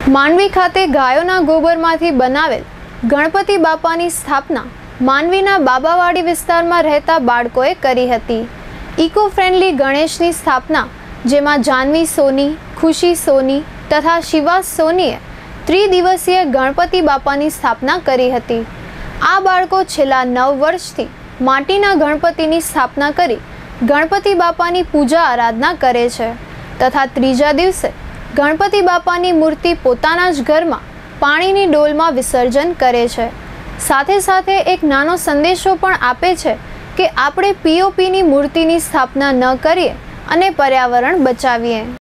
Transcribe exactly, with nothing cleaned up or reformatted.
માંડવી ખાતે ગાયોના ગોબરમાંથી બનાવેલ ગણપતિ બાપાની સ્થાપના માંડવીના બાબાવાડી વિસ્તારમાં રહેતા બાળકોએ કરી હતી। ઇકો ફ્રેન્ડલી ગણેશની સ્થાપના, જેમાં જાનવી સોની, ખુશી સોની તથા શિવાસ સોનીએ ત્રિદિવસીય ગણપતિ બાપાની સ્થાપના કરી હતી। આ બાળકો છેલ્લા નવ વર્ષથી માટીના ગણપતિની સ્થાપના કરી ગણપતિ બાપાની પૂજા આરાધના કરે છે તથા ત્રીજા દિવસે ગણપતિ બાપાની મૂર્તિ પોતાના જ ઘરમાં પાણીની ડોલમાં વિસર્જન કરે છે। સાથે સાથે એક નાનો સંદેશો પણ આપે છે કે આપણે પીઓપીની મૂર્તિની સ્થાપના ન કરીએ અને પર્યાવરણ બચાવીએ।